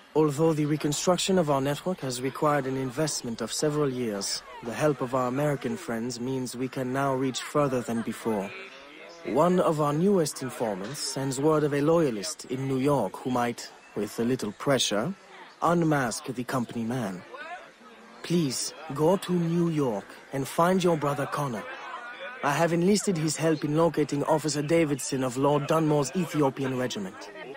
Although the reconstruction of our network has required an investment of several years, the help of our American friends means we can now reach further than before. One of our newest informants sends word of a loyalist in New York who might, with a little pressure, unmask the company man. Please, go to New York and find your brother Connor. I have enlisted his help in locating Officer Davidson of Lord Dunmore's Ethiopian regiment.